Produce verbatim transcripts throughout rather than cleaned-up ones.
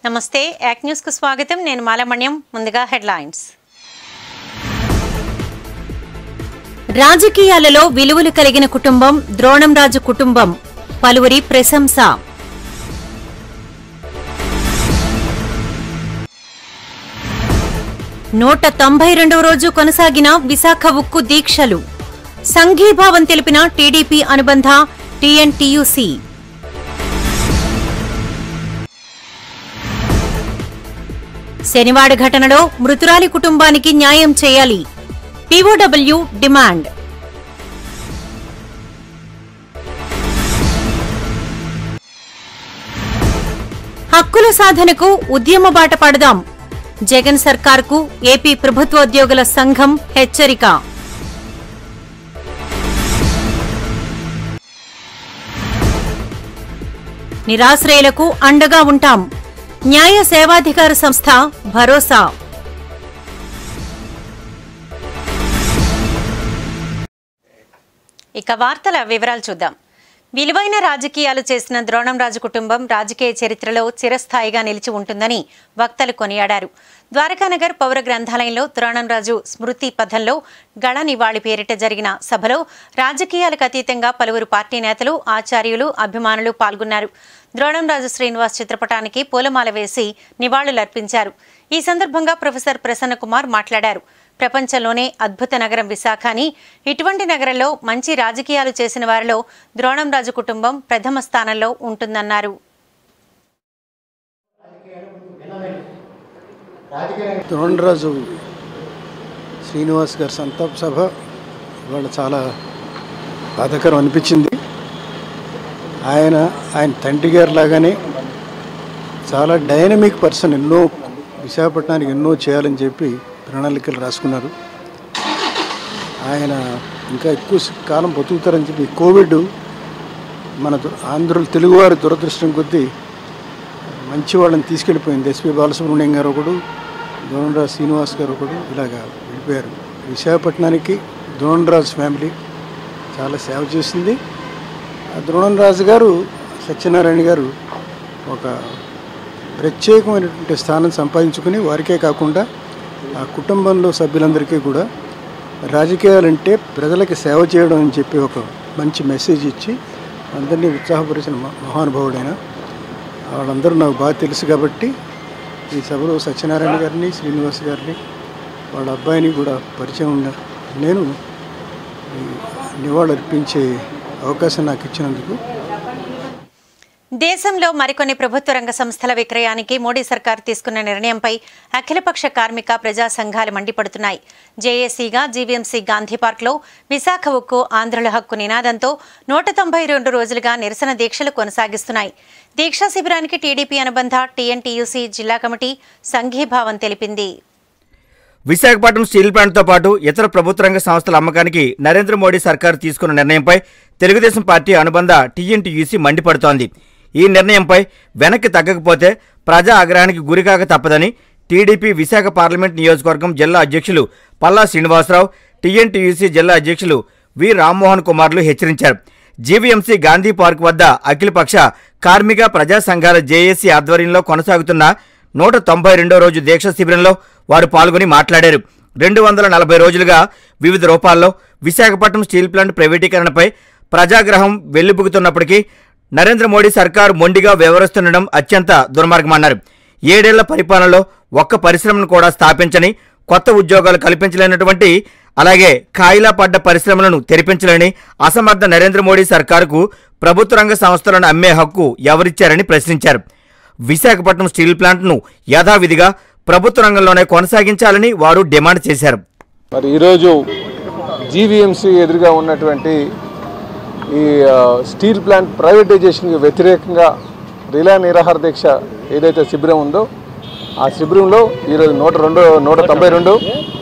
నమస్తే యాక్ న్యూస్ కు స్వాగతం నేను మాలమణ్యం ముందుగా హెడ్లైన్స్ రాజకీయాలలో విలువలు కలిగిన కుటుంబం ద్రోణంరాజు కుటుంబం పలువురి ప్రశంస నూట తొంభై రెండవ రోజు కొనసాగిన విశాఖ ఉక్కు దీక్షలు సంఘీభావం తెలిపిన టీడీపీ అనుబంధ టీఎన్టీయూసీ శనివాడ ఘటనలో మృతురాలి కుటుంబానికి న్యాయం చేయాలి పీఓడబ్ల్యూ డిమాండ్ హక్కుల సాధనకు ఉద్యమ బాట పడదాం జగన్ సర్కార్కు ఏపీ ప్రభుత్వోద్యోగుల సంఘం హెచ్చరిక నిరాశ్రయులకు అండగా ఉంటాం న్యాయ సేవాధికార సంస్థ భరోసా ఇక వార్తల వివరాలు చూద్దాం. విలువైన రాజకీయాలు చేసిన ద్రోణంరాజు కుటుంబం రాజకీయ చరిత్రలో చిరస్థాయిగా నిలిచి ఉంటుందని వక్తలు కొనియాడారు. ద్వారకానగర్ పౌర గ్రంథాలయంలో ద్రోణంరాజు స్మృతి పథంలో గళ నివాళి పేరిట జరిగిన సభలో రాజకీయాలకు అతీతంగా పలువురు పార్టీ నేతలు, ఆచార్యులు, అభిమానులు పాల్గొన్నారు. ద్రోణంరాజు శ్రీనివాస్ చిత్రపటానికి పూలమాల వేసి నివాళులర్పించారు. ఈ సందర్భంగా ప్రొఫెసర్ ప్రసన్న కుమార్ మాట్లాడారు. ప్రపంచంలోనే అద్భుత నగరం విశాఖ అని, ఇటువంటి నగరంలో మంచి రాజకీయాలు చేసిన వారిలో ద్రోణంరాజు కుటుంబం ప్రథమ స్థానంలో ఉంటుందన్నారు. ద్రోణంరాజు శ్రీనివాస్ గారి సంతాప సభ ఇవాళ చాలా బాధాకరం అనిపించింది. ఆయన ఆయన తండ్రి గారి లాగానే చాలా డైనమిక్ పర్సన్, ఎన్నో విశాఖపట్నానికి ఎన్నో చేయాలని చెప్పి ప్రణాళికలు రాసుకున్నారు. ఆయన ఇంకా ఎక్కువ కాలం బతుకుతారని చెప్పి కోవిడ్ మన ఆంధ్రులు తెలుగువారి దురదృష్టం కొద్దీ మంచి వాళ్ళని తీసుకెళ్ళిపోయింది. ఎస్పీ బాలసుబ్రహ్మణ్యం గారు ఒకడు, ద్రోణంరాజు శ్రీనివాస్ గారు ఒకడు, ఇలాగా వెళ్ళిపోయారు. విశాఖపట్నానికి ద్రోణంరాజు ఫ్యామిలీ చాలా సేవ చేసింది. ద్రోణంరాజు గారు సత్యనారాయణ గారు ఒక ప్రత్యేకమైనటువంటి స్థానం సంపాదించుకుని వారికే కాకుండా ఆ కుటుంబంలో సభ్యులందరికీ కూడా రాజకీయాలంటే ప్రజలకి సేవ చేయడం అని చెప్పి ఒక మంచి మెసేజ్ ఇచ్చి అందరినీ ఉత్సాహపరిచిన మహానుభావుడైన వాళ్ళందరూ నాకు బాగా తెలుసు కాబట్టి ఈ సభలో సత్యనారాయణ గారిని, శ్రీనివాస్ గారిని, వాళ్ళ అబ్బాయిని కూడా పరిచయం ఉన్న నేను నివాళులు అర్పించే అవకాశం నాకు ఇచ్చినందుకు. దేశంలో మరికొన్ని ప్రభుత్వ రంగ సంస్థల విక్రయానికి మోడీ సర్కార్ తీసుకున్న నిర్ణయంపై అఖిలపక్ష కార్మిక ప్రజా సంఘాలు మండిపడుతున్నాయి. జేఏసీగా జీవీఎంసీ గాంధీ పార్క్లో విశాఖ ఉక్కు ఆంధ్రుల హక్కు నినాదంతో నూట తొంభై రెండు రోజులుగా నిరసన దీక్షలు కొనసాగిస్తున్నాయి. దీక్షా శిబిరానికి టీడీపీ అనుబంధ టీఎన్టీయూసీ జిల్లా కమిటీ సంఘీభావం తెలిపింది. విశాఖపట్నం స్టీల్ ప్లాంట్తో పాటు ఇతర ప్రభుత్వ రంగ సంస్థల అమ్మకానికి నరేంద్ర మోడీ సర్కారు తీసుకున్న నిర్ణయంపై తెలుగుదేశం పార్టీ అనుబంధ టీఎన్టీయూసీ మండిపడుతోంది. ఈ నిర్ణయంపై వెనక్కి తగ్గకపోతే ప్రజా ఆగ్రహానికి గురికాక తప్పదని టీడీపీ విశాఖ పార్లమెంట్ నియోజకవర్గం జిల్లా అధ్యక్షులు పల్లా శ్రీనివాసరావు, టీఎన్టీయూసీ జిల్లా అధ్యక్షులు వి రామ్మోహన్ కుమార్లు హెచ్చరించారు. జీవీఎంసీ గాంధీ పార్క్ వద్ద అఖిలపక్ష కార్మిక ప్రజా సంఘాల జేఏసీ ఆధ్వర్యంలో కొనసాగుతున్న నూట తొంభై రెండో రోజు దీక్ష శిబిరంలో వారు పాల్గొని మాట్లాడారు. రెండు వందల నలభై రోజులుగా వివిధ రూపాల్లో విశాఖపట్నం స్టీల్ ప్లాంట్ ప్రైవేటీకరణపై ప్రజాగ్రహం వెల్లుబుకుతున్నప్పటికీ నరేంద్ర మోడీ సర్కారు మొండిగా వ్యవహరిస్తుండడం అత్యంత దుర్మార్గమన్నారు. ఏడేళ్ల పరిపాలనలో ఒక్క పరిశ్రమను కూడా స్థాపించని, కొత్త ఉద్యోగాలు కల్పించలేనటువంటి, అలాగే ఖాయిలా పడ్డ పరిశ్రమలను తెరిపించలేని అసమర్థ నరేంద్ర మోడీ సర్కారుకు ప్రభుత్వ రంగ సంస్థలను అమ్మే హక్కు ఎవరిచ్చారని ప్రశ్నించారు. విశాఖపట్నం స్టీల్ ప్లాంట్ను యథావిధిగా ప్రభుత్వ రంగంలోనే కొనసాగించాలని వారు డిమాండ్ చేశారు. మరి ఈరోజు జీవీఎంసీ ఎదురుగా ఉన్నటువంటి ఈ స్టీల్ ప్లాంట్ ప్రైవేటైజేషన్కి వ్యతిరేకంగా రిలే నిరాహార దీక్ష ఏదైతే శిబిరం ఉందో ఆ శిబిరంలో ఈరోజు నూట రెండు నూట తొంభై రెండు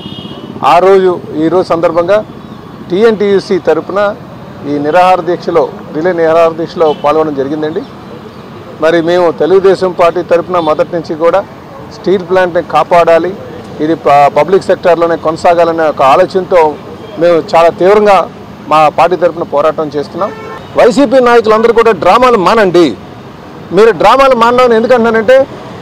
ఆ రోజు ఈరోజు సందర్భంగా టీఎన్టీయూసీ తరఫున ఈ నిరాహార దీక్షలో రిలే నిరాహార దీక్షలో పాల్గొనడం జరిగిందండి. మరి మేము తెలుగుదేశం పార్టీ తరఫున మొదటి నుంచి కూడా స్టీల్ ప్లాంట్ని కాపాడాలి, ఇది పబ్లిక్ సెక్టార్లోనే కొనసాగాలనే ఒక ఆలోచనతో మేము చాలా తీవ్రంగా మా పార్టీ తరఫున పోరాటం చేస్తున్నాం. వైసీపీ నాయకులందరూ కూడా డ్రామాలు మానండి. మీరు డ్రామాలు మానడం ఎందుకంటున్నారంటే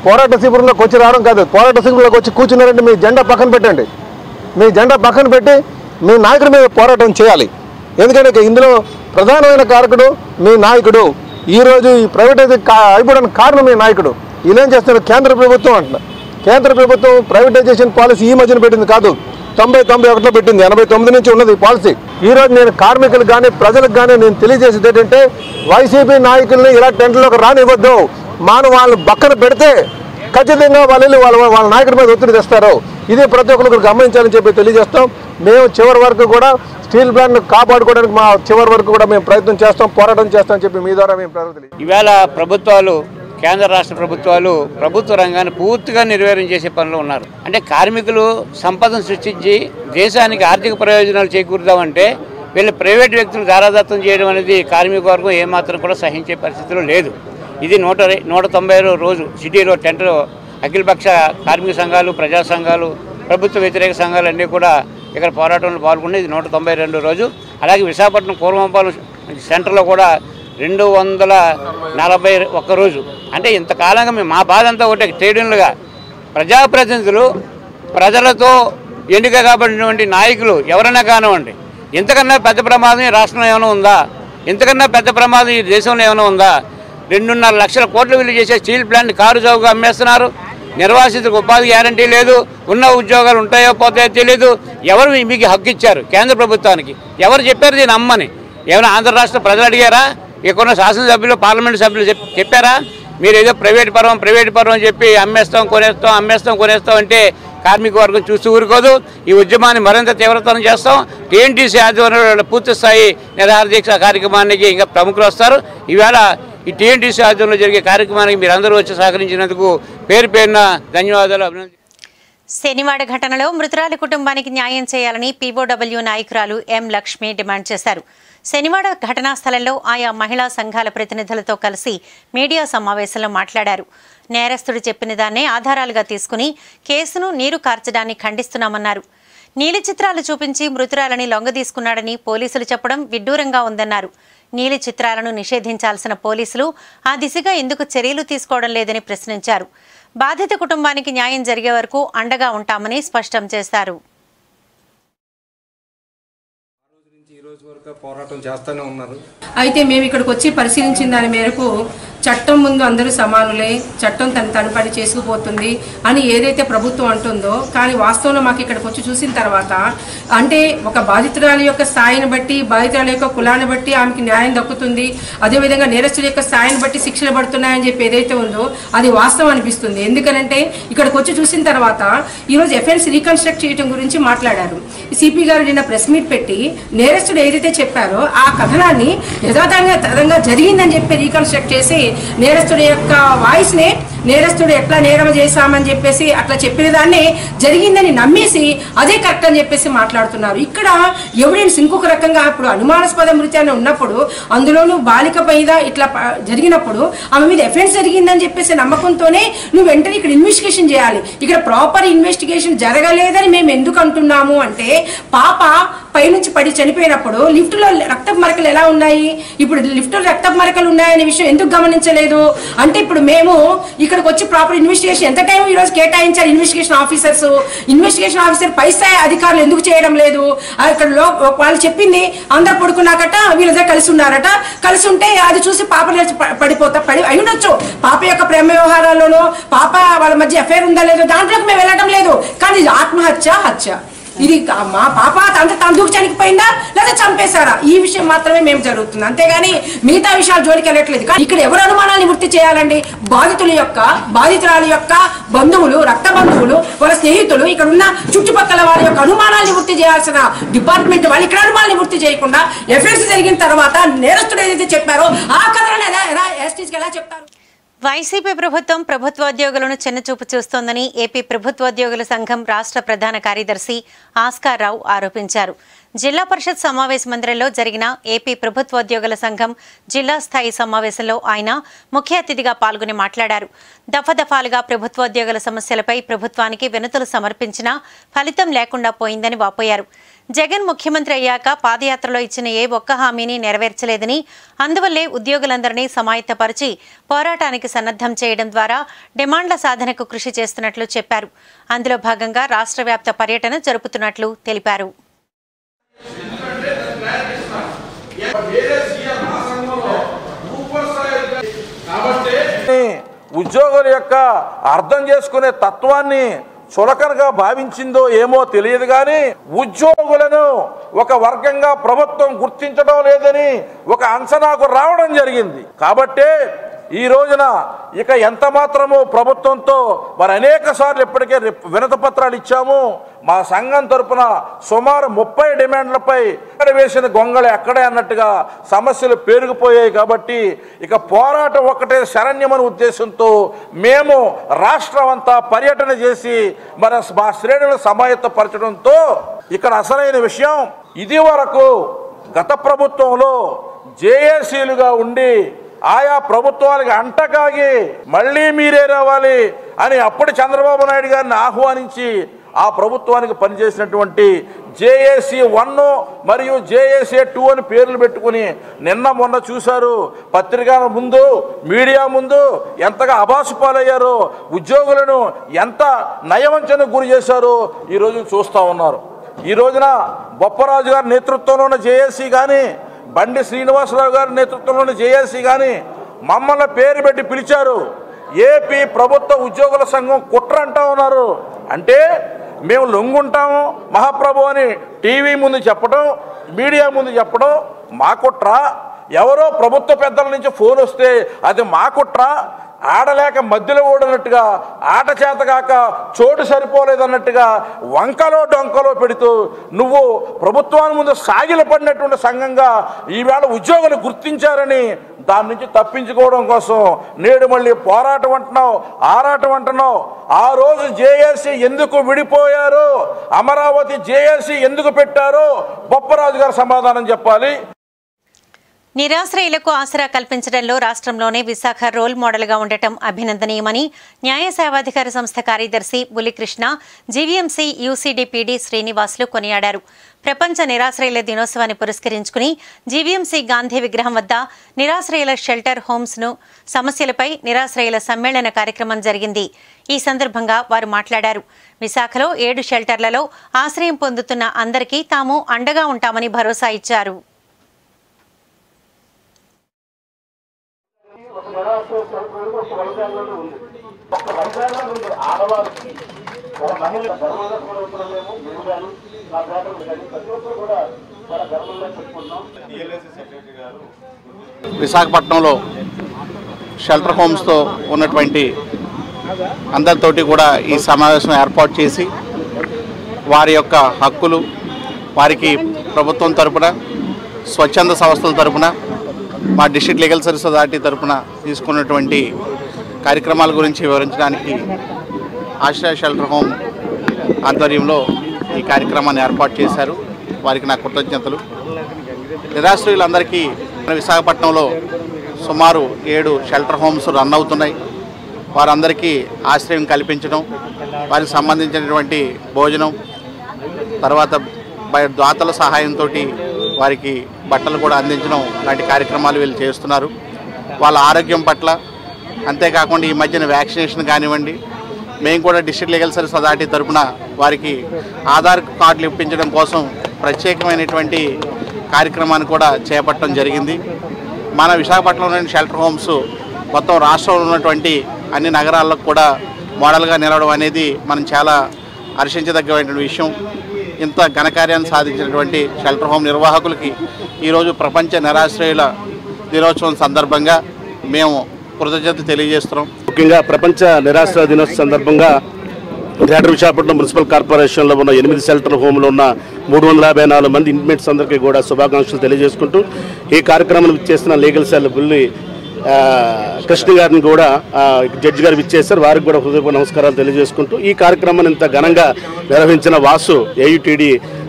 పోరాట శిబిరంలోకి వచ్చి రావడం కాదు, పోరాట శిబిరంలోకి వచ్చి కూర్చున్నారంటే మీ జెండా పక్కన పెట్టండి, మీ జెండా పక్కన పెట్టి మీ నాయకుడి మీద పోరాటం చేయాలి. ఎందుకంటే ఇందులో ప్రధానమైన కారకుడు మీ నాయకుడు. ఈరోజు ఈ ప్రైవేటైజ్ అయిపోవడానికి కారణం మీ నాయకుడు. వీళ్ళేం చేస్తున్నారు, కేంద్ర ప్రభుత్వం అంటున్నారు. కేంద్ర ప్రభుత్వం ప్రైవేటైజేషన్ పాలసీ ఈ మధ్యన పెట్టింది కాదు, తొంభై తొంభై ఒకటిలో పెట్టింది, ఎనభై తొమ్మిది నుంచి ఉన్నది ఈ పాలసీ. ఈరోజు నేను కార్మికులకు కానీ ప్రజలకు కానీ నేను తెలియజేసేది ఏంటంటే వైసీపీ నాయకుల్ని ఇలా టెంట్లోకి రానివ్వద్దు. మాను వాళ్ళని పక్కన పెడితే ఖచ్చితంగా వాళ్ళు వాళ్ళ వాళ్ళ నాయకుడి మీద ఒత్తిడి తెస్తారు. ఇది ప్రతి ఒక్కరికి గమనించాలని చెప్పి తెలియజేస్తాం. మేము చివరి వరకు కూడా స్టీల్ ప్లాంట్ను కాపాడుకోవడానికి మా చివరి వరకు కూడా మేము ప్రయత్నం చేస్తాం, పోరాటం చేస్తామని చెప్పి మీ ద్వారా మేము ప్రజలు. ఈవేళ ప్రభుత్వాలు, కేంద్ర రాష్ట్ర ప్రభుత్వాలు ప్రభుత్వ రంగాన్ని పూర్తిగా నిర్వీర్యం చేసే పనిలో ఉన్నారు. అంటే కార్మికులు సంపదను సృష్టించి దేశానికి ఆర్థిక ప్రయోజనాలు చేకూరుదామంటే వీళ్ళు ప్రైవేట్ వ్యక్తులు దారాదత్తం చేయడం అనేది కార్మిక వర్గం ఏమాత్రం కూడా సహించే పరిస్థితిలో లేదు. ఇది నూట నూట తొంభై రోజు సిటీలో టెంట్లో అఖిలపక్ష కార్మిక సంఘాలు, ప్రజా సంఘాలు, ప్రభుత్వ వ్యతిరేక సంఘాలు అన్నీ కూడా ఇక్కడ పోరాటంలో పాల్గొని ఇది నూట తొంభై రెండు రోజు. అలాగే విశాఖపట్నం కూరమంపాలు సెంటర్లో కూడా రెండు వందల నలభై ఒక్క రోజు. అంటే ఇంతకాలంగా మేము మా బాధ అంతా ఒకటే, ట్రేడ్-యూనియన్లుగా ప్రజాప్రతినిధులు, ప్రజలతో ఎన్నిక కాబడినటువంటి నాయకులు ఎవరైనా కానివ్వండి, ఇంతకన్నా పెద్ద ప్రమాదం ఈ రాష్ట్రంలో ఏమైనా ఉందా, ఇంతకన్నా పెద్ద ప్రమాదం ఈ దేశంలో ఏమైనా ఉందా? రెండున్నర లక్షల కోట్లు విలువ చేసే స్టీల్ ప్లాంట్ కారు చౌకగా అమ్మేస్తున్నారు. నిర్వాసితులకు ఉపాధి గ్యారంటీ లేదు, ఉన్న ఉద్యోగాలు ఉంటాయో పోతాయో తెలియదు. ఎవరు మీకు హక్కు ఇచ్చారు? కేంద్ర ప్రభుత్వానికి ఎవరు చెప్పారు దీన్ని అమ్మని? ఏమైనా ఆంధ్ర రాష్ట్ర ప్రజలు అడిగారా? ఇక్కడ శాసనసభ్యులు, పార్లమెంటు సభ్యులు చెప్పారా? మీరు ఏదో ప్రైవేట్ పరం ప్రైవేట్ పరం అని చెప్పి అమ్మేస్తాం కొనేస్తాం అమ్మేస్తాం కొనేస్తాం అంటే కార్మిక వర్గం చూస్తూ ఊరుకోదు. ఈ ఉద్యమాన్ని మరింత తీవ్రతరం చేస్తాం. టీఎన్టీసీ ఆధ్వర్యంలో పూర్తి స్థాయి నిరాహార దీక్ష కార్యక్రమానికి ఇంకా ప్రముఖులు వస్తారు. ఈవేళ ఈ టీఎన్టీసీ ఆధ్వర్యంలో జరిగే కార్యక్రమానికి మీరు అందరూ వచ్చి సహకరించినందుకు పేరు పేరున ధన్యవాదాలు, అభినందన. శనివాడ ఘటనలో మృతురాలి కుటుంబానికి న్యాయం చేయాలని పీఓడబ్ల్యూ నాయకురాలు ఎం లక్ష్మి డిమాండ్ చేశారు. శనివాడ ఘటనా స్థలంలో ఆయా మహిళా సంఘాల ప్రతినిధులతో కలిసి మీడియా సమావేశంలో మాట్లాడారు. నేరస్తుడు చెప్పిన దాన్నే ఆధారాలుగా తీసుకుని కేసును నీరు కార్చడాన్ని ఖండిస్తున్నామన్నారు. నీలి చిత్రాలు చూపించి మృతురాలని లొంగదీసుకున్నాడని పోలీసులు చెప్పడం విడ్డూరంగా ఉందన్నారు. నీలి చిత్రాలను నిషేధించాల్సిన పోలీసులు ఆ దిశగా ఎందుకు చర్యలు తీసుకోవడం లేదని ప్రశ్నించారు. బాధిత కుటుంబానికి న్యాయం జరిగే వరకు అండగా ఉంటామని స్పష్టం చేశారు. పోరాటం చేస్తూనే ఉన్నారు. అయితే మేము ఇక్కడికి వచ్చి పరిశీలించిన దాని మేరకు చట్టం ముందు అందరూ సమానులే, చట్టం తన తన పని చేసుకుపోతుంది అని ఏదైతే ప్రభుత్వం అంటుందో, కానీ వాస్తవంలో మాకు ఇక్కడికి వచ్చి చూసిన తర్వాత అంటే ఒక బాధితురాలి యొక్క స్థాయిని బట్టి, బాధితురాలి యొక్క కులాన్ని బట్టి ఆమెకి న్యాయం దక్కుతుంది, అదేవిధంగా నేరస్తుల యొక్క స్థాయిని బట్టి శిక్షలు పడుతున్నాయని చెప్పి ఏదైతే ఉందో అది వాస్తవం అనిపిస్తుంది. ఎందుకనంటే ఇక్కడికి వచ్చి చూసిన తర్వాత ఈరోజు ఎఫెన్స్ రీకన్స్ట్రక్ట్ చేయడం గురించి మాట్లాడారు. సిపి గారు నిన్న ప్రెస్ మీట్ పెట్టి నేరస్తుడు ఏదైతే చెప్పారో ఆ కథనాన్ని యథాతథంగా జరిగిందని చెప్పి రీకన్స్ట్రక్ట్ చేసి నేరస్తుడి యొక్క వాయిస్ నే నేరస్తుడు ఎట్లా నేరం చేశామని చెప్పేసి అట్లా చెప్పిన దాన్ని జరిగిందని నమ్మేసి అదే కరెక్ట్ అని చెప్పేసి మాట్లాడుతున్నారు. ఇక్కడ ఎవిడెన్స్ ఇంకొక రకంగా ఇప్పుడు అనుమానాస్పద మృతి అని ఉన్నప్పుడు, అందులోనూ బాలిక పైన ఇట్లా జరిగినప్పుడు ఆమె మీద ఎఫెన్స్ జరిగిందని చెప్పేసి నమ్మకంతోనే నువ్వు వెంటనే ఇక్కడ ఇన్వెస్టిగేషన్ చేయాలి. ఇక్కడ ప్రాపర్ ఇన్వెస్టిగేషన్ జరగలేదని మేము ఎందుకు అంటున్నాము అంటే, పాప పైనుంచి పడి చనిపోయినప్పుడు లిఫ్ట్ లో రక్తపు మరకలు ఎలా ఉన్నాయి, ఇప్పుడు లిఫ్ట్ లో రక్తపు మరకలు ఉన్నాయనే విషయం ఎందుకు గమనించలేదు అంటే, ఇప్పుడు మేము ఇక్కడికి వచ్చి ప్రాపర్ ఇన్వెస్టిగేషన్ ఎంత టైం ఈ రోజు కేటాయించారు ఇన్వెస్టిగేషన్ ఆఫీసర్స్, ఇన్వెస్టిగేషన్ ఆఫీసర్ పై స్థాయి అధికారులు ఎందుకు చేయడం లేదు? ఇక్కడ వాళ్ళు చెప్పింది అందరు పడుకున్నాకట వీళ్ళిద్దరు కలిసి ఉన్నారట, కలిసి ఉంటే అది చూసి పాప పడిపోతా పడి అయి ఉండొచ్చు. పాప యొక్క ప్రేమ వ్యవహారాల్లోనో పాప వాళ్ళ మధ్య అఫేర్ ఉందా లేదో దాంట్లోకి మేము వెళ్ళడం లేదు. కానీ ఆత్మహత్య హత్య ఇది మా పాప అంత తందుకు చనిపోయిందా లేదా చంపేశారా, ఈ విషయం మాత్రమే మేము జరుగుతుంది. అంతేగాని మిగతా విషయాలు జోలికి వెళ్ళట్లేదు. ఇక్కడ ఎవరు అనుమానాన్ని వృత్తి చేయాలండి? బాధితుల యొక్క బాధితురాల యొక్క బంధువులు, రక్త బంధువులు, వాళ్ళ స్నేహితులు, ఇక్కడ ఉన్న చుట్టుపక్కల వాళ్ళ యొక్క అనుమానాన్ని వృత్తి చేయాల్సిన డిపార్ట్మెంట్ వాళ్ళు ఇక్కడ అనుమానాన్ని వృత్తి చేయకుండా ఎఫెన్స్ జరిగిన తర్వాత నేరస్తుడు ఏదైతే చెప్పారో ఆ కథలను ఎలా ఎలా ఎస్టీస్కి ఎలా చెప్తారు? వైసీపీ ప్రభుత్వం ప్రభుత్వోద్యోగులను చిన్నచూపు చూస్తోందని ఏపీ ప్రభుత్వోద్యోగుల సంఘం రాష్ట్ర ప్రధాన కార్యదర్శి ఆస్కార్ రావు ఆరోపించారు. జిల్లా పరిషత్ సమావేశ మందిరంలో జరిగిన ఏపీ ప్రభుత్వోద్యోగుల సంఘం జిల్లా స్థాయి సమావేశంలో ఆయన ముఖ్య అతిథిగా పాల్గొని మాట్లాడారు. దఫాదఫాలుగా ప్రభుత్వోద్యోగుల సమస్యలపై ప్రభుత్వానికి వినతులు సమర్పించినా ఫలితం లేకుండా పోయిందని వాపోయారు. జగన్ ముఖ్యమంత్రి అయ్యాక పాదయాత్రలో ఇచ్చిన ఏ ఒక్క హామీని నెరవేర్చలేదని, అందువల్లే ఉద్యోగులందరినీ సమాయత్తపరిచి పోరాటానికి సన్నద్ధం చేయడం ద్వారా డిమాండ్ల సాధనకు కృషి చేస్తున్నట్లు చెప్పారు. అందులో భాగంగా రాష్ట్ర వ్యాప్త పర్యటన జరుపుతున్నట్లు తెలిపారు. ఉద్యోగుల యొక్క అర్థం చేసుకునే తత్వాన్ని చులకనగా భావించిందో ఏమో తెలియదు కానీ ఉద్యోగులను ఒక వర్గంగా ప్రభుత్వం గుర్తించడం లేదని ఒక అంచనాకు రావడం జరిగింది. కాబట్టే ఈ రోజున ఇక ఎంత మాత్రము ప్రభుత్వంతో మరి అనేక సార్లు ఇప్పటికే వినతి పత్రాలు ఇచ్చాము. మా సంఘం తరపున సుమారు ముప్పై డిమాండ్లపై ఎక్కడ వేసిన గొంగళి ఎక్కడే అన్నట్టుగా సమస్యలు పేరుకుపోయాయి. కాబట్టి ఇక పోరాటం ఒక్కటే శరణ్యమని ఉద్దేశంతో మేము రాష్ట్రం అంతా పర్యటన చేసి మన మా శ్రేణులను సమాయత్తపరచడంతో ఇక్కడ అసలైన విషయం, ఇది వరకు గత ప్రభుత్వంలో జేఏసీలుగా ఉండి ఆయా ప్రభుత్వానికి అంటకాగి మళ్ళీ మీరే రావాలి అని అప్పుడు చంద్రబాబు నాయుడు గారిని ఆహ్వానించి ఆ ప్రభుత్వానికి పనిచేసినటువంటి జేఏసీ వన్ మరియు జేఏసీ టూ అని పేర్లు పెట్టుకుని నిన్న మొన్న చూశారు. పత్రికల ముందు మీడియా ముందు ఎంతగా అబాసుపాలయ్యారో, ఉద్యోగులను ఎంత నయవంచనకు గురి చేశారో ఈరోజు చూస్తూ ఉన్నారు. ఈ రోజున బొప్పరాజు గారి నేతృత్వంలో ఉన్న జేఏసీ కానీ, బండి శ్రీనివాసరావు గారి నేతృత్వంలోని జేఏసీ కానీ మమ్మల్ని పేరు పెట్టి పిలిచారు. ఏపీ ప్రభుత్వ ఉద్యోగుల సంఘం కుట్ర అంటా ఉన్నారు. అంటే మేము లొంగుంటాము మహాప్రభు అని టీవీ ముందు చెప్పడం, మీడియా ముందు చెప్పడం మా కుట్ర. ఎవరో ప్రభుత్వ పెద్దల నుంచి ఫోన్ వస్తే అది మా కుట్ర. ఆడలేక మధ్యలో ఓడినట్టుగా, ఆట చేతగాక చోటు సరిపోలేదన్నట్టుగా వంకలో డొంకలో పెడుతూ నువ్వు ప్రభుత్వాన్ని ముందు సాగిల పడినటువంటి సంఘంగా ఈవేళ ఉద్యోగులు గుర్తించారని దాని నుంచి తప్పించుకోవడం కోసం నేడు మళ్ళీ పోరాటం అంటున్నావు, ఆరాటం అంటున్నావు. ఆ రోజు జేఏసీ ఎందుకు విడిపోయారు, అమరావతి జేఏసీ ఎందుకు పెట్టారో బొప్పరాజు గారు సమాధానం చెప్పాలి. నిరాశ్రయులకు ఆసరా కల్పించడంలో రాష్ట్రంలోనే విశాఖ రోల్ మోడల్గా ఉండటం అభినందనీయమని న్యాయ సేవాధికార సంస్థ కార్యదర్శి బులికృష్ణ, జీవీఎంసీ యూసీడీపీడీ శ్రీనివాసులు కొనియాడారు. ప్రపంచ నిరాశ్రయుల దినోత్సవాన్ని పురస్కరించుకుని జీవీఎంసీ గాంధీ విగ్రహం వద్ద నిరాశ్రయుల షెల్టర్ హోమ్స్ను సమస్యలపై నిరాశ్రయుల సమ్మేళన కార్యక్రమం జరిగింది. ఈ సందర్భంగా వారు మాట్లాడారు. విశాఖలో ఏడు షెల్టర్లలో ఆశ్రయం పొందుతున్న అందరికీ తాము అండగా ఉంటామని భరోసా ఇచ్చారు. విశాఖపట్నంలో షెల్టర్ హోమ్స్తో ఉన్నటువంటి అందరితోటి కూడా ఈ సమావేశం ఏర్పాటు చేసి వారి యొక్క హక్కులు, వారికి ప్రభుత్వం తరపున, స్వచ్ఛంద సంస్థల తరపున, మా డిస్ట్రిక్ట్ లీగల్ సర్వీస్ అథారిటీ తరపున తీసుకున్నటువంటి కార్యక్రమాల గురించి వివరించడానికి ఆశ్రయ షెల్టర్ హోమ్ ఆధ్వర్యంలో ఈ కార్యక్రమాన్ని ఏర్పాటు చేశారు. వారికి నా కృతజ్ఞతలు. నిరాశ్రయులందరికీ విశాఖపట్నంలో సుమారు ఏడు షెల్టర్ హోమ్స్ రన్ అవుతున్నాయి. వారందరికీ ఆశ్రయం కల్పించడం, వారికి సంబంధించినటువంటి భోజనం, తర్వాత దాతల సహాయంతో వారికి బట్టలు కూడా అందించడం లాంటి కార్యక్రమాలు వీళ్ళు చేస్తున్నారు. వాళ్ళ ఆరోగ్యం పట్ల, అంతేకాకుండా ఈ మధ్యన వ్యాక్సినేషన్ కానివ్వండి, మేము కూడా డిస్ట్రిక్ట్ లీగల్ సర్వీస్ అథారిటీ తరఫున వారికి ఆధార్ కార్డులు ఇప్పించడం కోసం ప్రత్యేకమైనటువంటి కార్యక్రమాన్ని కూడా చేపట్టడం జరిగింది. మన విశాఖపట్నంలోని షెల్టర్ హోమ్స్ మొత్తం రాష్ట్రంలో ఉన్నటువంటి అన్ని నగరాలకు కూడా మోడల్గా నిలవడం అనేది మనం చాలా హర్షించదగ్గటువంటి విషయం. ఇంత ఘనకార్యాన్ని సాధించినటువంటి షెల్టర్ హోమ్ నిర్వాహకులకి ఈరోజు ప్రపంచ నిరాశ్రయుల దినోత్సవం సందర్భంగా మేము కృతజ్ఞతలు తెలియజేస్తున్నాం. ముఖ్యంగా ప్రపంచ నిరాశ్రయ దినోత్సవం సందర్భంగా గ్రేటర్ విశాఖపట్నం మున్సిపల్ కార్పొరేషన్లో ఉన్న ఎనిమిది షెల్టర్ హోమ్లో ఉన్న మూడు వందల యాభై నాలుగు మంది ఇంటిమేట్స్ అందరికీ కూడా శుభాకాంక్షలు తెలియజేసుకుంటూ ఈ కార్యక్రమాన్ని విచ్చేసిన లీగల్ సెల్ బుల్లి కృష్ణ గారిని కూడా జడ్జి గారు విచ్చేస్తారు. వారికి కూడా హృదయపూర్వక నమస్కారాలు తెలియజేసుకుంటూ ఈ కార్యక్రమాన్ని ఇంత ఘనంగా నిర్వహించిన వాసు ఏయుటీడీ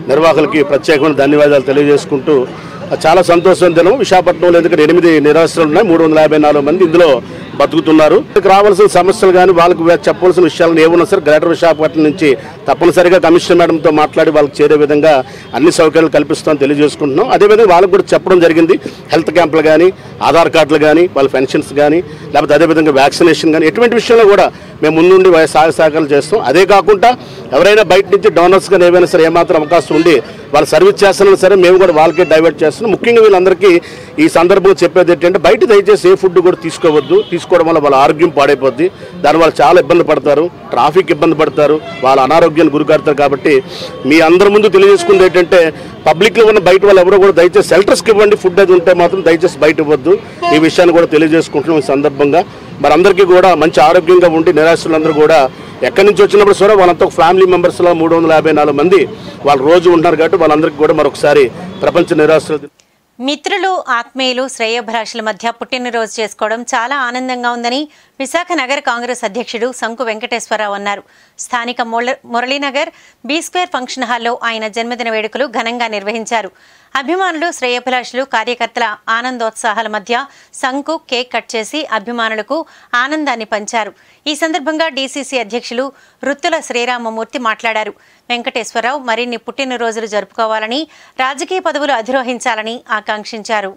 నిర్వాహకులకి ప్రత్యేకమైన ధన్యవాదాలు తెలియజేసుకుంటూ చాలా సంతోషం దినం విశాఖపట్నంలో. ఎందుకంటే ఎనిమిది నిరాశ్రయాలు ఉన్నాయి, మూడు వందల యాభై నాలుగు మంది ఇందులో బతుకుతున్నారు. రావాల్సిన సమస్యలు కానీ వాళ్ళకి చెప్పవలసిన విషయాలను ఏమన్నా సరే గ్రేటర్ విశాఖపట్నం నుంచి తప్పనిసరిగా కమిషనర్ మేడంతో మాట్లాడి వాళ్ళకి చేరే విధంగా అన్ని సౌకర్యాలు కల్పిస్తామని తెలియజేసుకుంటున్నాం. అదేవిధంగా వాళ్ళకి కూడా చెప్పడం జరిగింది, హెల్త్ క్యాంపులు కానీ, ఆధార్ కార్డులు కానీ, వాళ్ళ పెన్షన్స్ కానీ, లేకపోతే అదేవిధంగా వ్యాక్సినేషన్ కానీ ఎటువంటి విషయంలో కూడా మేము ముందుండి సహాయ సహకారాలు చేస్తాం. అదే కాకుండా ఎవరైనా బయట నుంచి డోనర్స్ కానీ ఏమైనా సరే ఏమాత్రం అవకాశం ఉండి వాళ్ళు సర్వీస్ చేస్తున్నా సరే మేము కూడా వాళ్ళకే డైవర్ట్ చేస్తున్నాం. ముఖ్యంగా వీళ్ళందరికీ ఈ సందర్భంగా చెప్పేది ఏంటంటే బయట దయచేసి ఏ ఫుడ్ కూడా తీసుకోవద్దు. తీసుకోవడం వల్ల వాళ్ళ ఆరోగ్యం పాడైపోద్ది, దానివల్ల చాలా ఇబ్బంది పడతారు, ట్రాఫిక్ ఇబ్బంది పడతారు, వాళ్ళ అనారోగ్యాన్ని గురికాడతారు. కాబట్టి మీ అందరి ముందు తెలియజేసుకుంది ఏంటంటే పబ్లిక్లో ఉన్న బయట వాళ్ళు ఎవరో కూడా దయచేసి షెల్టర్స్కి ఇవ్వండి, ఫుడ్ అది ఉంటే మాత్రం దయచేసి బయట ఇవ్వద్దు. ఈ విషయాన్ని కూడా తెలియజేసుకుంటున్నాం. ఈ సందర్భంగా మరి అందరికీ కూడా మంచి ఆరోగ్యంగా ఉండి నిరాశ్రులందరూ కూడా ఎక్కడి నుంచి వచ్చినప్పుడు సరే వాళ్ళంతా ఒక ఫ్యామిలీ మెంబర్స్లో మూడు వందల యాభై నాలుగు మంది వాళ్ళు రోజు ఉంటున్నారు. కాబట్టి వాళ్ళందరికీ కూడా మరొకసారి ప్రపంచ నిరాశ్రుల మిత్రులు, ఆత్మీయులు, శ్రేయోభిలాషుల మధ్య పుట్టినరోజు చేసుకోవడం చాలా ఆనందంగా ఉందని విశాఖ నగర కాంగ్రెస్ అధ్యక్షుడు సంకు వెంకటేశ్వరరావు అన్నారు. స్థానిక మురళీనగర్ బీ స్క్వేర్ ఫంక్షన్ హాల్లో ఆయన జన్మదిన వేడుకలు ఘనంగా నిర్వహించారు. అభిమానులు, శ్రేయోభిలాషులు, కార్యకర్తల ఆనందోత్సాహాల మధ్య సంకు కేక్ కట్ చేసి అభిమానులకు ఆనందాన్ని పంచారు. ఈ సందర్భంగా డీసీసీ అధ్యక్షులు రుత్తుల శ్రీరామమూర్తి మాట్లాడారు. వెంకటేశ్వరరావు మరిన్ని పుట్టినరోజులు జరుపుకోవాలని, రాజకీయ పదవులు అధిరోహించాలని ఆకాంక్షించారు.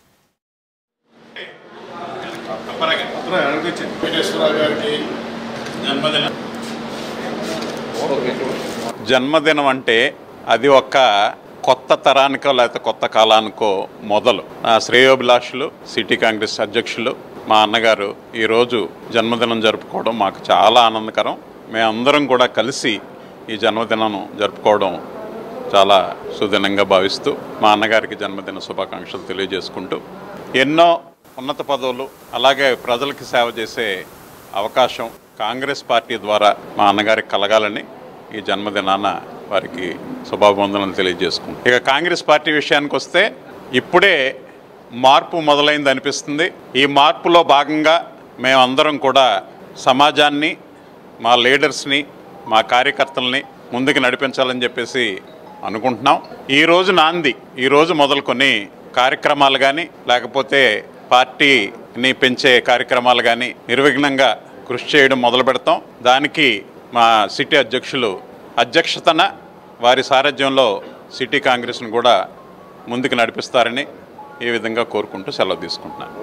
జన్మదినం అంటే అది ఒక కొత్త తరానికో లేకపోతే కొత్త కాలానికో మొదలు. నా శ్రేయోభిలాషులు, సిటీ కాంగ్రెస్ అధ్యక్షులు మా అన్నగారు ఈరోజు జన్మదినం జరుపుకోవడం మాకు చాలా ఆనందకరం. మేమందరం కూడా కలిసి ఈ జన్మదినం జరుపుకోవడం చాలా సుదినంగా భావిస్తూ మా అన్నగారికి జన్మదిన శుభాకాంక్షలు తెలియజేసుకుంటూ ఎన్నో ఉన్నత పదవులు అలాగే ప్రజలకి సేవ చేసే అవకాశం కాంగ్రెస్ పార్టీ ద్వారా మా అన్నగారికి కలగాలని ఈ జన్మదినాన వారికి శుభాభివందనలు తెలియజేసుకుంటాం. ఇక కాంగ్రెస్ పార్టీ విషయానికి వస్తే ఇప్పుడే మార్పు మొదలైంది అనిపిస్తుంది. ఈ మార్పులో భాగంగా మేమందరం కూడా సమాజాన్ని, మా లీడర్స్ని, మా కార్యకర్తల్ని ముందుకు నడిపించాలని చెప్పేసి అనుకుంటున్నాం. ఈరోజు నాంది, ఈరోజు మొదలుకొని కార్యక్రమాలు కానీ లేకపోతే పార్టీని పెంచే కార్యక్రమాలు కానీ నిర్విఘ్నంగా కృషి చేయడం మొదలు పెడతాం. దానికి మా సిటీ అధ్యక్షులు అధ్యక్షతన వారి సారథ్యంలో సిటీ కాంగ్రెస్ను కూడా ముందుకు నడిపిస్తారని ఈ విధంగా కోరుకుంటూ సెలవు తీసుకుంటున్నాను.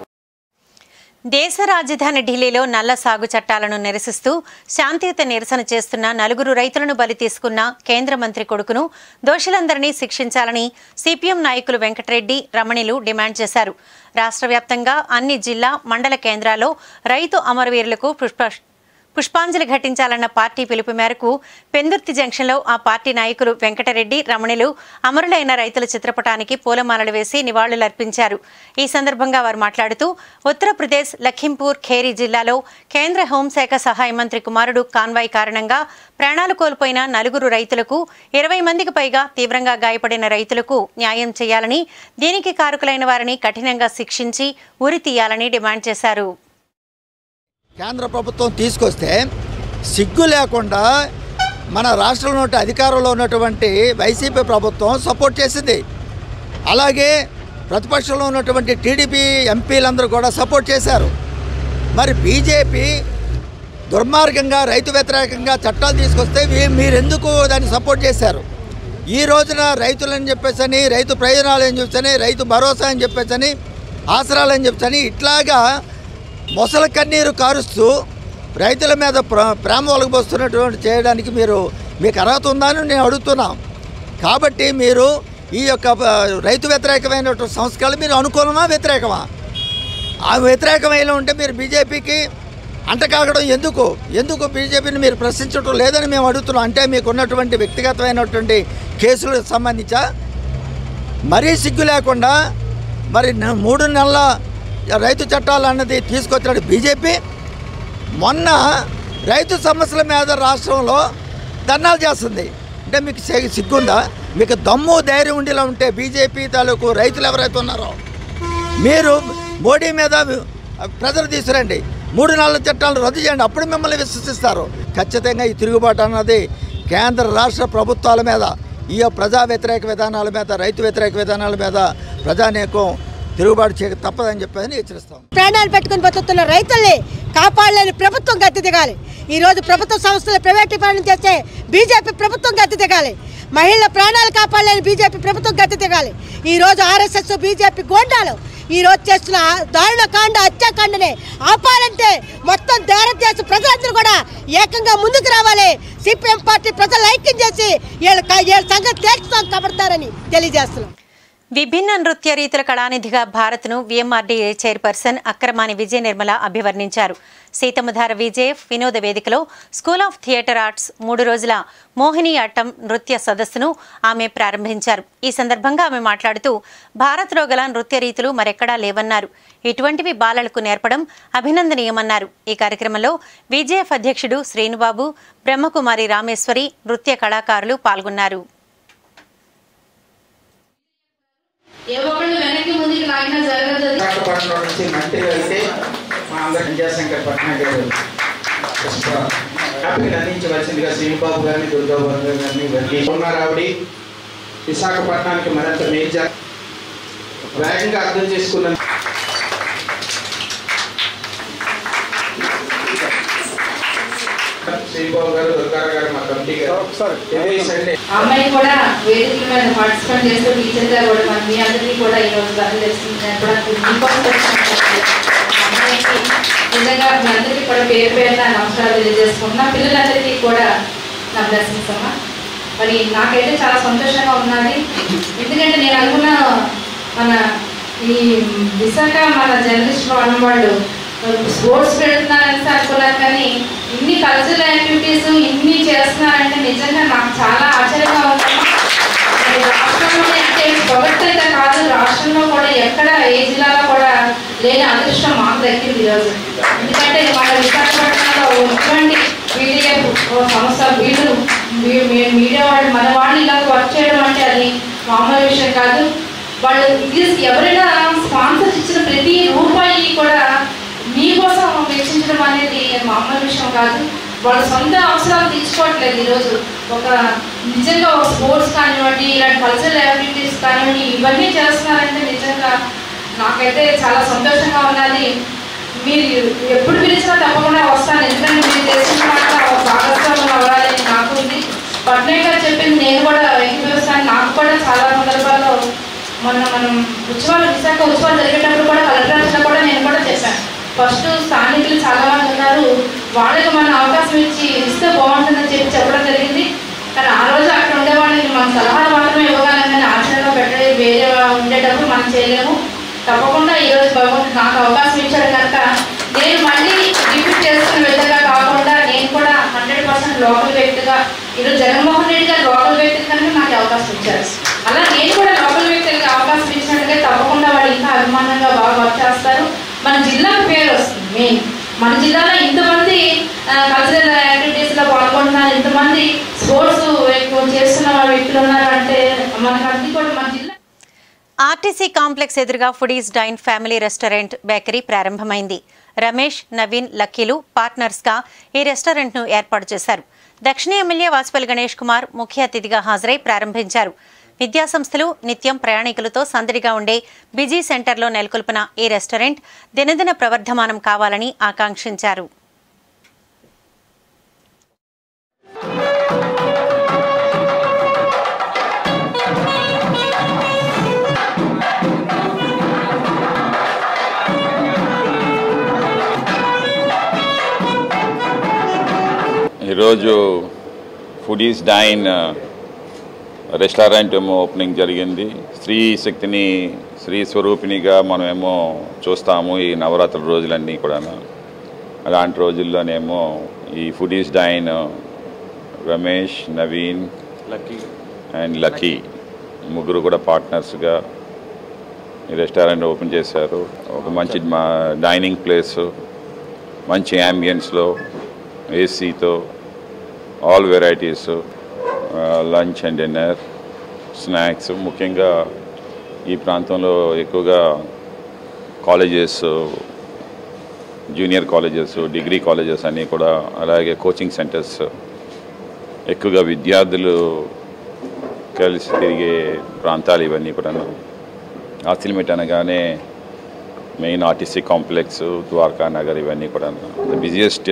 దేశ రాజధాని ఢిల్లీలో నల్ల సాగు చట్టాలను నిరసిస్తూ శాంతియుత నిరసన చేస్తున్న నలుగురు రైతులను బలి తీసుకున్న కేంద్ర మంత్రి కొడుకును దోషులందరినీ శిక్షించాలని సిపిఎం నాయకులు వెంకటరెడ్డి, రమణిలు డిమాండ్ చేశారు. రాష్ట్ర వ్యాప్తంగా అన్ని జిల్లా, మండల కేంద్రాల్లో రైతు అమరవీరులకు పుష్ప పుష్పాంజలి ఘటించాలన్న పార్టీ పిలుపు మేరకు పెందుర్తి జంక్షన్లో ఆ పార్టీ నాయకులు వెంకటరెడ్డి, రమణిలు అమరులైన రైతుల చిత్రపటానికి పూలమాలలు వేసి నివాళులర్పించారు. ఈ సందర్భంగా వారు మాట్లాడుతూ ఉత్తరప్రదేశ్ లఖింపూర్ ఖేరీ జిల్లాలో కేంద్ర హోంశాఖ సహాయ మంత్రి కుమారుడు కాన్వాయ్ కారణంగా ప్రాణాలు కోల్పోయిన నలుగురు రైతులకు, ఇరవై మందికి పైగా తీవ్రంగా గాయపడిన రైతులకు న్యాయం చేయాలని, దీనికి కారకులైన వారిని కఠినంగా శిక్షించి ఉరి తీయాలని డిమాండ్ చేశారు. కేంద్ర ప్రభుత్వం తీసుకొస్తే సిగ్గు లేకుండా మన రాష్ట్రంలో అధికారంలో ఉన్నటువంటి వైసీపీ ప్రభుత్వం సపోర్ట్ చేసింది. అలాగే ప్రతిపక్షంలో ఉన్నటువంటి టీడీపీ ఎంపీలందరూ కూడా సపోర్ట్ చేశారు. మరి బీజేపీ దుర్మార్గంగా రైతు వ్యతిరేకంగా చట్టాలు తీసుకొస్తే మీరెందుకు దాన్ని సపోర్ట్ చేశారు? ఈ రోజున రైతులని చెప్పేసని, రైతు ప్రయోజనాలని చెప్పేసని, రైతు భరోసా అని చెప్పేసని, ఆసరాలని చెప్పేసని ఇట్లాగా మొసల కన్నీరు కారుస్తూ రైతుల మీద ప్ర ప్రేమ ఒలగబోస్తున్నటువంటి చేయడానికి మీరు మీకు అర్హత ఉందని నేను అడుగుతున్నాం. కాబట్టి మీరు ఈ యొక్క రైతు వ్యతిరేకమైనటువంటి సంస్కరణలు మీరు అనుకూలమా, వ్యతిరేకమా? ఆ వ్యతిరేకమైన ఉంటే మీరు బీజేపీకి అంటకాగడం ఎందుకు ఎందుకు బీజేపీని మీరు ప్రశ్నించడం లేదని మేము అడుగుతున్నాం. అంటే మీకు ఉన్నటువంటి వ్యక్తిగతమైనటువంటి కేసులకు సంబంధించా మరీ సిగ్గు లేకుండా మరి మూడు నెలల రైతు చట్టాలు అన్నది తీసుకొచ్చాడు బీజేపీ. మొన్న రైతు సమస్యల మీద రాష్ట్రంలో ధర్నాలు చేస్తుంది. అంటే మీకు సిగ్గుందా? మీకు దమ్ము ధైర్యం ఉండేలా ఉంటే బీజేపీ తాలూకు రైతులు ఎవరైతే ఉన్నారో మీరు మోడీ మీద ప్రజలు తీసుకురండి, మూడు నెలల చట్టాలను రద్దు చేయండి, అప్పుడు మిమ్మల్ని విశ్వసిస్తారు. ఖచ్చితంగా ఈ తిరుగుబాటు అన్నది కేంద్ర రాష్ట్ర ప్రభుత్వాల మీద ఈ ప్రజా వ్యతిరేక విధానాల మీద, రైతు వ్యతిరేక విధానాల మీద ప్రజానీకం తిరుగుబాటు చేయక తప్పదని చెప్పని హెచ్చరిస్తాం. ప్రాణాలు పెట్టుకుని బతుకుతున్న రైతుల్ని కాపాడలేని ప్రభుత్వం గద్దె దిగాలి. ఈరోజు ప్రభుత్వ సంస్థలు ప్రైవేటీకరణ చేస్తే బీజేపీ ప్రభుత్వం గద్దె దిగాలి. మహిళల ప్రాణాలు కాపాడలేని బీజేపీ ప్రభుత్వం గద్దె దిగాలి. ఈరోజు ఆర్ఎస్ఎస్ బీజేపీ గోండాలు ఈరోజు చేస్తున్న దారుణ కాండ హత్యాకాండని ఆపాలంటే మొత్తం భారతదేశ ప్రజలందరూ కూడా ఏకంగా ముందుకు రావాలి. సిపిఎం పార్టీ ప్రజలు ఐక్యం చేసి వీళ్ళ వీళ్ళ సంగతి తేల్చుతాం కబడతారని తెలియజేస్తున్నాం. విభిన్న నృత్య రీతుల కళానిధిగా భారత్ను వీఎంఆర్డీఏ చైర్పర్సన్ అక్రమాని విజయ నిర్మల అభివర్ణించారు. సీతమ్మధార విజేఎఫ్ వినోద వేదికలో స్కూల్ ఆఫ్ థియేటర్ ఆర్ట్స్ మూడు రోజుల మోహిని ఆటం నృత్య సదస్సును ఆమె ప్రారంభించారు. ఈ సందర్భంగా ఆమె మాట్లాడుతూ భారత్లో గల నృత్య రీతులు మరెక్కడా లేవన్నారు. ఇటువంటివి బాలలకు నేర్పడం అభినందనీయమన్నారు. ఈ కార్యక్రమంలో విజేఎఫ్ అధ్యక్షుడు శ్రీనుబాబు, బ్రహ్మకుమారి రామేశ్వరి, నృత్య కళాకారులు పాల్గొన్నారు. విశాఖపట్నం నుంచి మంత్రి అయితే మా అందరి విజయశంకర్ పట్నాయక్ గారు హ్యాపీగా అందించవలసిందిగా శ్రీబాబు గారిని, దుర్గాబాబు గారిని ఉన్నారావిడి విశాఖపట్నానికి మరింత మేజర్ వేగంగా అర్థం చేసుకున్న శ్రీబాబు గారు, దుర్గా గారు మా కమిటీ గారు అమ్మాయి కూడా వేదికల మీద పార్టిసిపేట్ చేస్తూ టీచర్ గారు కూడా మన మీ అందరికీ కూడా ఈరోజు ధరలు తెస్తుంది. అమ్మాయికి నిజంగా మీ అందరికీ కూడా పేరు పేరున నమస్కారాలు తెలియజేసుకుంటున్నా. పిల్లలందరికీ కూడా నా బ్లెస్సింగ్స్ అమ్మా. మరి నాకైతే చాలా సంతోషంగా ఉన్నది. ఎందుకంటే నేను అనుకున్న మన ఈ విశాఖ మన జర్నలిస్ట్ ఫోరం వాళ్ళు స్పోర్ట్స్ పెడుతున్నారని అనుకున్నారు, కానీ ఇన్ని కల్చరల్ యాక్టివిటీస్ ఇన్ని చేస్తున్నారంటే నిజంగా నాకు చాలా ఆశ్చర్యంగా ఉంది. రాష్ట్రంలో అంటే పొగట్టయితే కాదు, రాష్ట్రంలో కూడా ఎక్కడ ఏ జిల్లాలో కూడా లేని అదృష్టం మాకు దక్కింది ఈరోజు. ఎందుకంటే మన విశాఖపట్నంలో ఇటువంటి మీడియా సంస్థ వీళ్ళు మీడియా వాళ్ళు మన వాళ్ళు ఇలా వర్క్ చేయడం అంటే అది మామూలు విషయం కాదు. వాళ్ళు ఎవరైనా స్పాన్సర్ ఇచ్చిన ప్రతి రూపాయి కూడా మీకోసం వెచ్చించడం అనేది మామూలు విషయం కాదు. వాళ్ళ సొంత అవసరాలు తీర్చుకోవట్లేదు. ఈరోజు ఒక నిజంగా ఒక స్పోర్ట్స్ కానివ్వండి, ఇలాంటి కల్చరల్ యాక్టివిటీస్ కానివ్వండి, ఇవన్నీ చేస్తున్నారంటే నిజంగా నాకైతే చాలా సంతోషంగా ఉన్నది. మీరు ఎప్పుడు పిలిచినా తప్పకుండా వస్తాను. ఎందుకంటే మీరు తెలిసిన మాట భాగస్వామ్యం అవ్వాలని నాకు ఉంది. పట్నాయక్ గారు చెప్పింది నేను కూడా వ్యక్తిస్తాను. నాకు కూడా చాలా సందర్భాల్లో మొన్న మనం ఉత్సవాలు విశాఖ ఉత్సవాలు జరిగేటప్పుడు కూడా కలెక్టరేట్లో కూడా నేను కూడా చెప్పాను. ఫస్ట్ స్థానికులు చాలా మంది ఉన్నారు, వాళ్ళకి మనం అవకాశం ఇచ్చి ఇస్తే బాగుంటుందని చెప్పి చెప్పడం జరిగింది. కానీ ఆ రోజు అక్కడ ఉండేవాళ్ళని మన సలహాలు మాత్రమే ఇవ్వగలం, కానీ ఆచరణలో పెట్టే వేరే ఉండేటప్పుడు మనం చేయలేము. తప్పకుండా ఈరోజు భగవంతుడు నాకు అవకాశం ఇచ్చాడు కనుక నేను మళ్ళీ రిపీట్ చేస్తున్న విధంగా కాకుండా నేను కూడా హండ్రెడ్ పర్సెంట్ లోకల్ వ్యక్తిగా ఈరోజు జగన్మోహన్ రెడ్డి గారు లోకల్ వ్యక్తి కనుక నాకు అవకాశం ఇచ్చారు. అలా నేను కూడా లోకల్ వ్యక్తికి అవకాశం ఇచ్చినట్టుగా తప్పకుండా వాళ్ళు ఇంకా అభిమానంగా బాగా వర్క్ చేస్తారు. మన జిల్లాకు పేరు వస్తుంది. మెయిన్ మన జిల్లాలో ఇంతమంది కల్చరల్ యాక్టివిటీస్లో పాల్గొంటున్నారు, ఇంతమంది స్పోర్ట్స్ చేస్తున్న వ్యక్తులు ఉన్నారంటే మనకు అన్ని కూడా మన జిల్లా. ఆర్టీసీ కాంప్లెక్స్ ఎదురుగా Foodies Dine family restaurant bakery ప్రారంభమైంది. రమేష్, నవీన్, లక్కీలు పార్ట్నర్స్గా ఈ రెస్టారెంట్ను ఏర్పాటు చేశారు. దక్షిణ ఎమ్మెల్యే వాసుపల్లి గణేష్ కుమార్ ముఖ్య అతిథిగా హాజరై ప్రారంభించారు. విద్యాసంస్థలు నిత్యం ప్రయాణికులతో సందడిగా ఉండే బిజీ సెంటర్లో నెలకొల్పిన ఈ రెస్టారెంట్ దినదిన ప్రవర్ధమానం కావాలని ఆకాంక్షించారు. ఈరోజు ఫుడీస్ డైన్ రెస్టారెంట్ ఏమో ఓపెనింగ్ జరిగింది. స్త్రీ శక్తిని స్త్రీ స్వరూపిణిగా మనమేమో చూస్తాము ఈ నవరాత్రుల రోజులన్నీ కూడా. అలాంటి రోజుల్లోనేమో ఈ Foodies Dine Ramesh, Naveen, Lucky and Lucky ముగ్గురు కూడా పార్ట్నర్స్గా ఈ రెస్టారెంట్ ఓపెన్ చేశారు. ఒక మంచి డైనింగ్ ప్లేస్, మంచి యాంబియన్స్లో, ఏసీతో, all varieties, lunch and dinner, snacks. ముఖ్యంగా ఈ ప్రాంతంలో ఎక్కువగా colleges, junior colleges, degree colleges అన్నీ కూడా, అలాగే కోచింగ్ సెంటర్స్ ఎక్కువగా విద్యార్థులు కలిసి తిరిగే ప్రాంతాలు ఇవన్నీ కూడా. ఆసిల్మెట్ అనగానే main RTC complex, Dwaraka Nagar ఇవన్నీ కూడా ద బిజియెస్ట్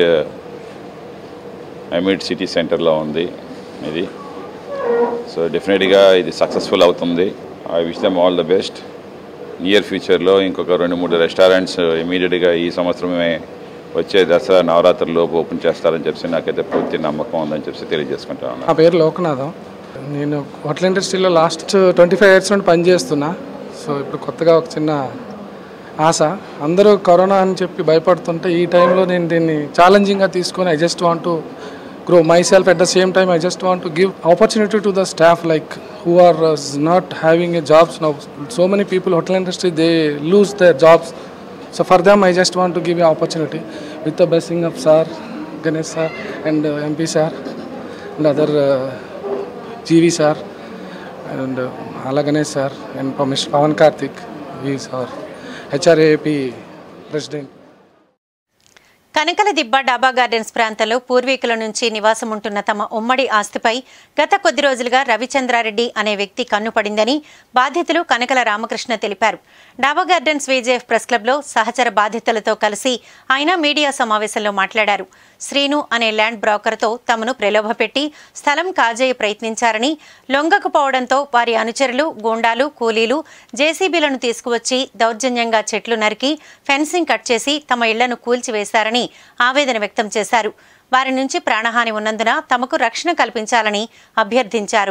అమీడ్ సిటీ సెంటర్లో ఉంది ఇది. సో డెఫినెట్గా ఇది సక్సెస్ఫుల్ అవుతుంది. I wish them all the best. Near ఫ్యూచర్లో ఇంకొక రెండు మూడు రెస్టారెంట్స్ ఇమీడియట్గా ఈ సంవత్సరమే వచ్చే దసరా నవరాత్రుల్లోపు ఓపెన్ చేస్తారని చెప్పి నాకైతే పూర్తి నమ్మకం ఉందని చెప్పి తెలియజేసుకుంటాను. నా పేరు లోకనాథం. నేను హోటల్ ఇండస్ట్రీలో లాస్ట్ ట్వంటీ ఫైవ్ ఇయర్స్ నుండి పనిచేస్తున్నా. సో ఇప్పుడు కొత్తగా ఒక చిన్న ఆశ, అందరూ కరోనా అని చెప్పి భయపడుతుంటే ఈ టైంలో నేను దీన్ని ఛాలెంజింగ్గా తీసుకొని I just want to grow myself. At the same time, I just want to give opportunity to the staff like who are uh, not having a jobs now. So many people hotel industry, they lose their jobs. So for them, I just want to give an opportunity with the blessing of Sir, Ganesh Sir and uh, M P Sir and other uh, G V Sir and uh, Ala Ganesh Sir and Mister Pawan Karthik. He is our H R A A P President. Kanakala Dibba Daba gardens ప్రాంతంలో పూర్వీకుల నుంచి నివాసం ఉంటున్న తమ ఉమ్మడి ఆస్తిపై గత కొద్ది రోజులుగా రవిచంద్రారెడ్డి అనే వ్యక్తి కన్నుపడిందని బాధితులు కనకల రామకృష్ణ తెలిపారు. డాబా గార్డెన్స్ విజేఎఫ్ ప్రెస్ క్లబ్లో సహచర బాధితులతో కలిసి ఆయన మీడియా సమావేశంలో మాట్లాడారు. శ్రీను అనే ల్యాండ్ బ్రోకర్తో తమను ప్రలోభపెట్టి స్థలం కాజేయ ప్రయత్నించారని, లొంగకపోవడంతో వారి అనుచరులు, గూండాలు, కూలీలు జేసీబీలను తీసుకువచ్చి దౌర్జన్యంగా చెట్లు నరికి ఫెన్సింగ్ కట్ చేసి తమ ఇళ్లను కూల్చివేశారని ఆవేదన వ్యక్తం చేశారు. వారి నుంచి ప్రాణహాని ఉన్నందున తమకు రక్షణ కల్పించాలని అభ్యర్థించారు.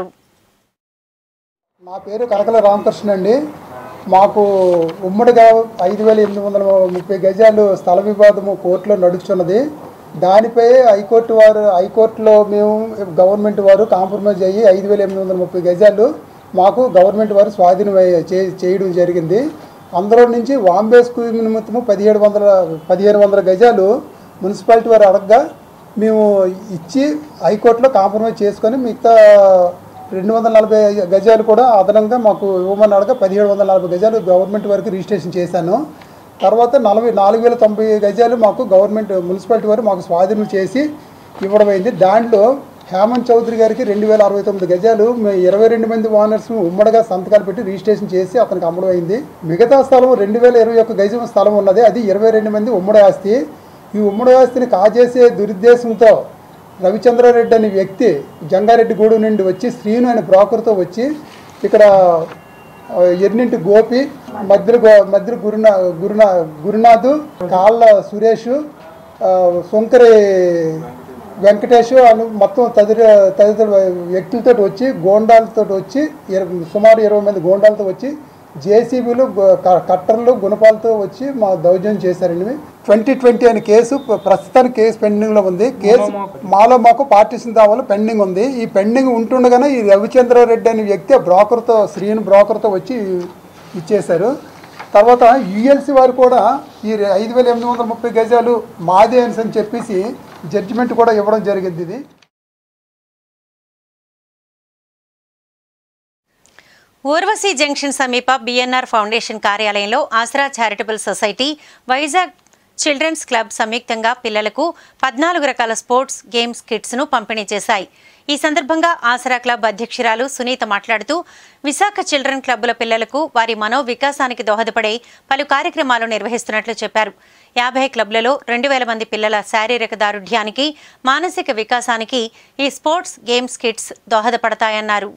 నా పేరు కనకల రామకృష్ణ అండి. మాకు ఉమ్మడిగా ఐదు వేల ఎనిమిది వందల ముప్పై గజాలు స్థల వివాదము కోర్టులో నడుస్తున్నది. దానిపై హైకోర్టు వారు హైకోర్టులో మేము గవర్నమెంట్ వారు కాంప్రమైజ్ అయ్యి ఐదు వేల ఎనిమిది వందల ముప్పై గజాలు మాకు గవర్నమెంట్ వారు స్వాధీనం చేయడం జరిగింది. అందులో నుంచి వాంబే స్కూల్ నిమిత్తము పదిహేడు వందల పదిహేను వందల గజాలు మున్సిపాలిటీ వారు అడగగా మేము ఇచ్చి హైకోర్టులో కాంప్రమైజ్ చేసుకొని మిగతా రెండు వందల నలభై గజాలు కూడా అదనంగా మాకు ఇవ్వమని అడగ పదిహేడు వందల నలభై గజాలు గవర్నమెంట్ వరకు రిజిస్ట్రేషన్ చేశాను. తర్వాత నలభై నాలుగు వేల తొంభై గజాలు మాకు గవర్నమెంట్ మున్సిపాలిటీ వారు మాకు స్వాధీనం చేసి ఇవ్వడం అయింది. దాంట్లో హేమంత్ చౌదరి గారికి రెండు వేల అరవై తొమ్మిది గజాలు ఇరవై రెండు మంది ఓనర్స్ ఉమ్మడిగా సంతకాలు పెట్టి రిజిస్ట్రేషన్ చేసి అతనికి అమ్మడం అయింది. మిగతా స్థలం రెండు వేల ఇరవై ఒక్క గజం స్థలం ఉన్నది. అది ఇరవై రెండు మంది ఉమ్మడి ఆస్తి. ఈ ఉమ్మడి ఆస్తిని కాజేసే దురుద్దేశంతో రవిచంద్రారెడ్డి అనే వ్యక్తి జంగారెడ్డిగూడెం నుండి వచ్చి శ్రీను అనే బ్రోకర్తో వచ్చి ఇక్కడ ఎర్నింటి గోపి, మధ్య మధ్య గురునా గురునా గురునాథు, కాళ్ళ సురేష్, సొంకరి వెంకటేష్ అని మొత్తం తదితర తదితర వ్యక్తులతో వచ్చి గోండాలతో వచ్చి సుమారు ఇరవై మంది గోండాలతో వచ్చి జేసీబీలు, కట్టర్లు, గుణపాలతో వచ్చి మా దౌర్జన్యం చేశారండి. ట్వంటీ ట్వంటీ అనే కేసు ప్రస్తుతానికి కేసు పెండింగ్లో ఉంది. కేసు మాలో మాకు పార్టీషన్ దావాలు పెండింగ్ ఉంది. ఈ పెండింగ్ ఉంటుండగానే ఈ రవిచంద్రారెడ్డి అనే వ్యక్తి బ్రోకర్తో శ్రీను బ్రోకర్తో వచ్చి ఇచ్చేశారు. తర్వాత యుఎల్సి వారు కూడా ఈ ఐదు వేల ఎనిమిది వందల ముప్పై గజాలు మాదే అని చెప్పేసి జడ్జిమెంట్ కూడా ఇవ్వడం జరిగింది. ఇది ఊర్వశి జంక్షన్ సమీప బిఎన్ఆర్ ఫౌండేషన్ కార్యాలయంలో Asara charitable society, Vizag children's club సంయుక్తంగా పిల్లలకు పద్నాలుగు రకాల స్పోర్ట్స్ గేమ్స్ కిట్స్ను పంపిణీ చేశాయి. ఈ సందర్భంగా ఆసరా క్లబ్ అధ్యక్షురాలు సునీత మాట్లాడుతూ విశాఖ చిల్డ్రన్ క్లబ్బుల పిల్లలకు వారి మనో వికాసానికి దోహదపడే పలు కార్యక్రమాలు నిర్వహిస్తున్నట్లు చెప్పారు. యాభై క్లబ్లలో రెండు వేల మంది పిల్లల శారీరక దారుఢ్యానికి, మానసిక వికాసానికి ఈ స్పోర్ట్స్ గేమ్స్ కిట్స్ దోహదపడతాయన్నారు.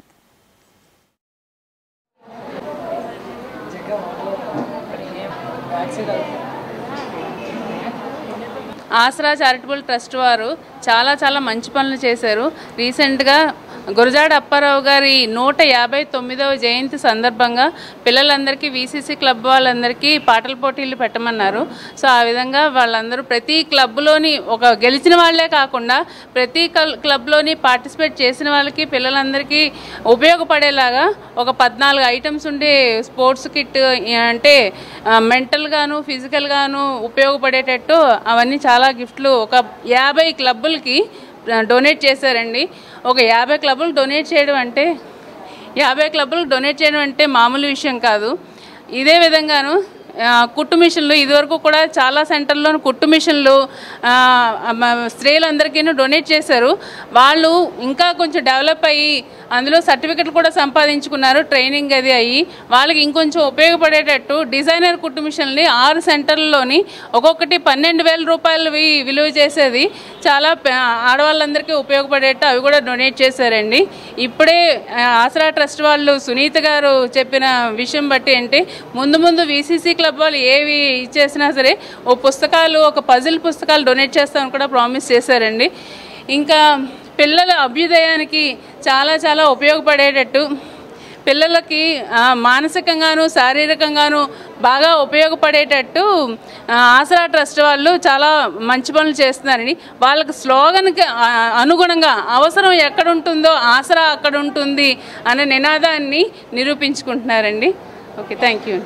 ఆసరా చారిటబుల్ ట్రస్ట్ వారు చాలా చాలా మంచి పనులు చేశారు. రీసెంట్గా గురజాడ అప్పారావు గారి నూట యాభై తొమ్మిదవ జయంతి సందర్భంగా పిల్లలందరికీ వీసీసీ క్లబ్ వాళ్ళందరికీ పాటల పోటీలు పెట్టమన్నారు. సో ఆ విధంగా వాళ్ళందరూ ప్రతి క్లబ్లోని ఒక గెలిచిన వాళ్ళే కాకుండా ప్రతి క్లబ్లోని పార్టిసిపేట్ చేసిన వాళ్ళకి పిల్లలందరికీ ఉపయోగపడేలాగా ఒక పద్నాలుగు ఐటమ్స్ ఉండే స్పోర్ట్స్ కిట్, అంటే మెంటల్గాను ఫిజికల్గాను ఉపయోగపడేటట్టు అవన్నీ చాలా గిఫ్ట్లు ఒక యాభై క్లబ్బులకి డొనేట్ చేశారండి. ఒక యాభై క్లబ్బులు డొనేట్ చేయడం అంటే యాభై క్లబ్బులకు డొనేట్ చేయడం అంటే మామూలు విషయం కాదు. ఇదే విధంగాను కుట్టు మిషన్లు ఇదివరకు కూడా చాలా సెంటర్లో కుట్టు మిషన్లు స్త్రీలందరికీ డొనేట్ చేశారు. వాళ్ళు ఇంకా కొంచెం డెవలప్ అయ్యి అందులో సర్టిఫికెట్లు కూడా సంపాదించుకున్నారు, ట్రైనింగ్ అది అయ్యి వాళ్ళకి ఇంకొంచెం ఉపయోగపడేటట్టు డిజైనర్ కుట్టు మిషన్లు ఆరు సెంటర్లలోని ఒక్కొక్కటి పన్నెండు వేల రూపాయలు విలువ చేసేది చాలా ఆడవాళ్ళందరికీ ఉపయోగపడేట్టు అవి కూడా డొనేట్ చేశారండి. ఇప్పుడే ఆసరా ట్రస్ట్ వాళ్ళు సునీత గారు చెప్పిన విషయం బట్టి ఏంటి ముందు ముందు వీసీసీ క్లబ్ వాళ్ళు ఏవి ఇచ్చేసినా సరే ఓ పుస్తకాలు ఒక పజిల్ పుస్తకాలు డొనేట్ చేస్తామని కూడా ప్రామిస్ చేశారండి. ఇంకా పిల్లల అభ్యుదయానికి చాలా చాలా ఉపయోగపడేటట్టు పిల్లలకి మానసికంగాను శారీరకంగాను బాగా ఉపయోగపడేటట్టు ఆసరా ట్రస్ట్ వాళ్ళు చాలా మంచి పనులు చేస్తున్నారని వాళ్ళకి స్లోగన్కి అనుగుణంగా అవసరం ఎక్కడుంటుందో ఆసరా అక్కడ ఉంటుంది అనే నినాదాన్ని నిరూపించుకుంటున్నారండి. Okay, thank you.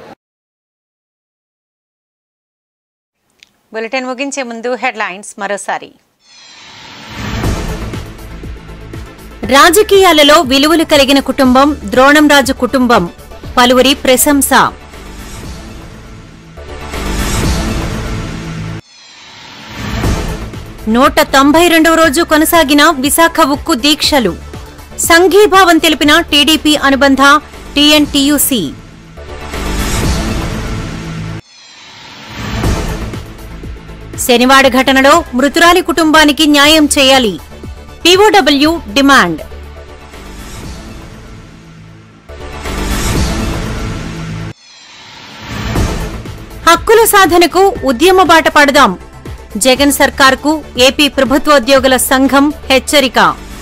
బులెటిన్ ముగించే ముందు హెడ్లైన్స్ మరోసారి. రాజకీయాలలో విలువలు కలిగిన కుటుంబం ద్రోణంరాజు కుటుంబం, పలువురి ప్రశంస. నూట తొంభై రెండవ రోజు కొనసాగిన విశాఖ ఉక్కు దీక్షలు, సంఘీభావం తెలిపిన టీడీపీ అనుబంధ టీఎన్టీయూసీ. శనివాడ ఘటనలో మృతురాలి కుటుంబానికి న్యాయం చేయాలి, పీఓడబ్ల్యూ డిమాండ్. హక్కుల సాధనకు ఉద్యమ బాట పడదాం, జగన్ సర్కార్కు ఏపీ ప్రభుత్వోద్యోగుల సంఘం హెచ్చరిక.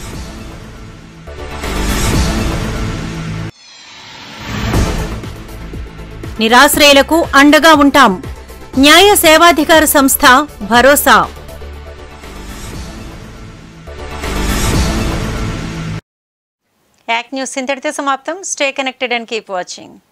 నిరాశ్రయులకు అండగా ఉంటాం, న్యాయ సేవాధికార సంస్థ భరోసా. యాక్ట్ న్యూస్ ఇంతటితో సమాప్తం. Stay connected and keep watching.